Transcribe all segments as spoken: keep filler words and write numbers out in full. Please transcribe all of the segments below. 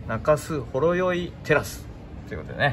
中洲ほろ酔いテラスということでね、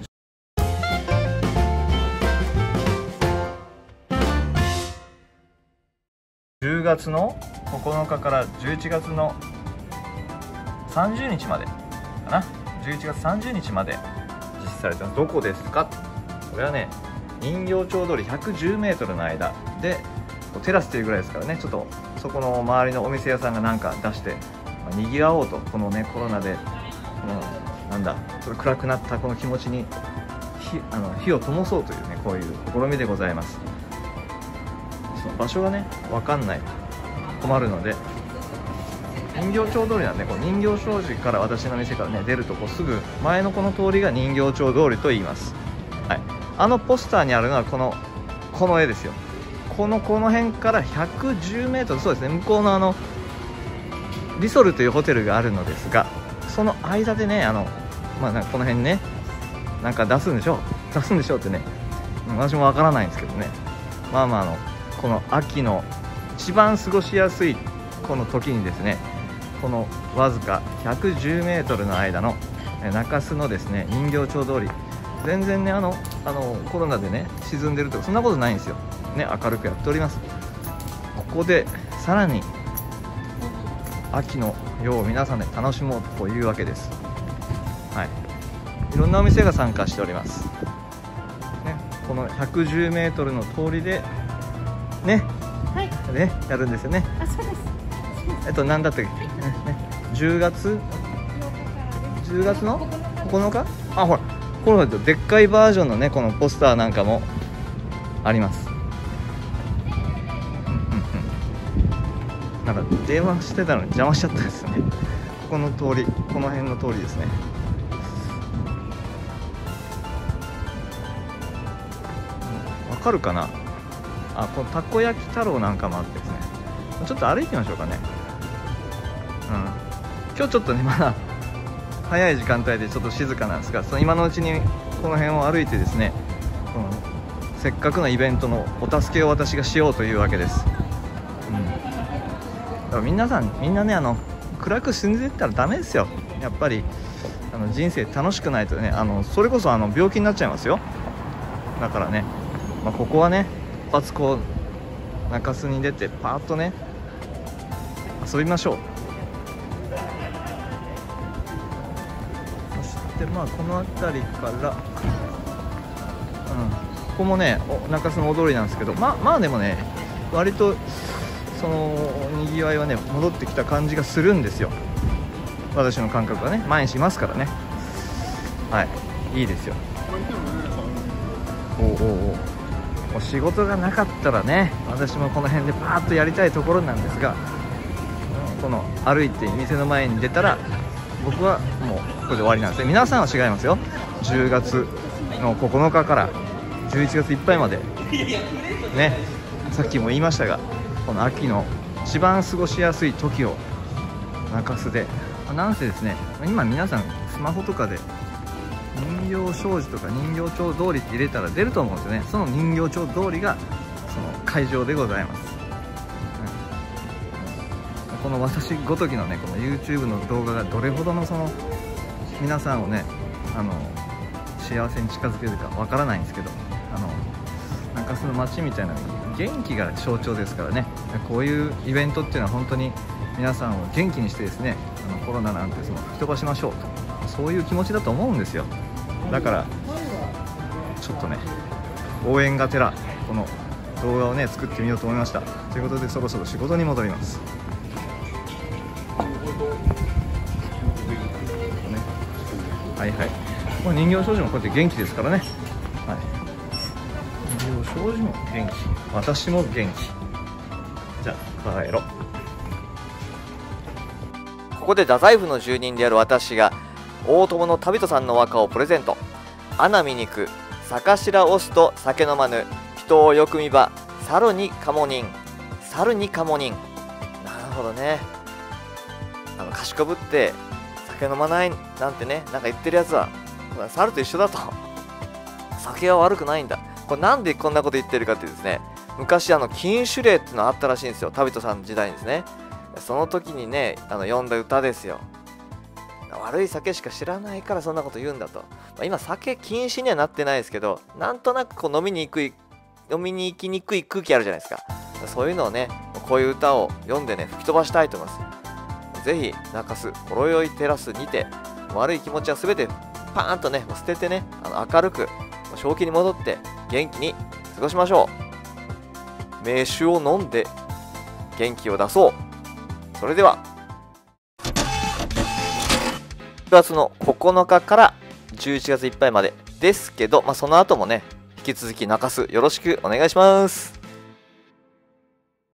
じゅうがつのここのかからじゅういちがつのさんじゅうにちまでかな、じゅういちがつさんじゅうにちまで実施されてます。どこですか？これはね、人形町通りひゃくじゅうメートルの間でテラスというぐらいですからね、ちょっとそこの周りのお店屋さんがなんか出して、まあ、にぎわおうと、このねコロナでこのなんだそれ暗くなったこの気持ちに火あの火を灯そうというね、こういう試みでございます。その場所がね分かんない困るので、人形町通りなんで、こう人形商事から私の店からね出るとこうすぐ前のこの通りが人形町通りと言います。はい、あのポスターにあるのはこのこの絵ですよ。このこの辺からひゃくじゅうメートル、そうですね、向こうのあのリソルというホテルがあるのですが、その間でね、あのまあなんかこの辺ねなんか出すんでしょう出すんでしょうってね、私もわからないんですけどね、まあまああのこの秋の一番過ごしやすいこの時にですね、このわずかひゃくじゅうメートルの間の中洲のですね人形町通り、全然ねあのあのコロナでね沈んでるとかそんなことないんですよね、明るくやっております。ここでさらに秋の夜を皆さんで楽しもうというわけです。はい、いろんなお店が参加しております、ね、このひゃくじゅうメートルの通りでね、はい、ねやるんですよね。 あ、そうです。 えっと何だったっけ、はいね、じゅうがつじゅうがつのここのか、あ、ほらこれでっかいバージョンのねこのポスターなんかもあります。なんか電話してたのに邪魔しちゃったですね。ここの通り、この辺の通りですね。わかるかなあ、このたこ焼き太郎なんかもあってですね、ちょっと歩いてみましょうかね。うん、今日ちょっとねまだ早い時間帯でちょっと静かなんですが、その今のうちにこの辺を歩いてですね、このせっかくのイベントのお助けを私がしようというわけです。うん、皆さんみんなねあの暗く死んでいったらダメですよ。やっぱりあの人生楽しくないとね、あのそれこそあの病気になっちゃいますよ。だからね、まあ、ここはね一発こう中洲に出てパーッとね遊びましょう。そしてまあこの辺りから、うん、ここもね中洲の大通りなんですけど、まあまあでもね割とそのにぎわいはね戻ってきた感じがするんですよ、私の感覚はね。毎日いますからね。はい、いいですよ。おうおうおう、お仕事がなかったらね私もこの辺でパーッとやりたいところなんですが、この歩いて店の前に出たら僕はもうここで終わりなんですね。皆さんは違いますよ。じゅうがつのここのかからじゅういちがついっぱいまでね、さっきも言いましたが、この秋の一番過ごしやすい時を中洲で、なんせですね今皆さんスマホとかで人形商事とか人形町通りって入れたら出ると思うんですよね。その人形町通りがその会場でございます、うん、この私ごときのねこの YouTube の動画がどれほどのその皆さんをねあの幸せに近づけるかわからないんですけど、あの中洲の街みたいな元気が象徴ですからね、こういうイベントっていうのは本当に皆さんを元気にしてですね、あのコロナなんてその吹き飛ばしましょうと、そういう気持ちだと思うんですよ。だからちょっとね応援がてらこの動画をね作ってみようと思いました。ということでそろそろ仕事に戻ります、ね、はいはい、もう人形商事もこうやって元気ですからね。はい、人形商事も元気、私も元気。じゃあ帰ろう。 ここで太宰府の住人である私が大友の旅人さんの和歌をプレゼント。穴見にく酒白押すと酒飲まぬ、人をよく見ば猿にかもにん、猿にかもにん。なるほどね。あの賢ぶって酒飲まないなんてねなんか言ってるやつは猿と一緒だと。酒は悪くないんだ。これなんでこんなこと言ってるかってですね、昔あの禁酒令っていうのあったらしいんですよ、旅人さんの時代にですね。その時にねあの読んだ歌ですよ。 悪い酒しか知らないからそんなこと言うんだと、まあ、今酒禁止にはなってないですけど、なんとなくこう飲みにくい飲みに行きにくい空気あるじゃないですか。そういうのをね、こういう歌を読んでね吹き飛ばしたいと思います。ぜひ中洲ほろ酔いテラスにて悪い気持ちは全てパーンとねもう捨ててね、あの明るく正気に戻って元気に過ごしましょう。名酒を飲んで元気を出そう。それではくがつのここのかからじゅういちがついっぱいまでですけど、まあ、その後もね引き続き中洲よろしくお願いします。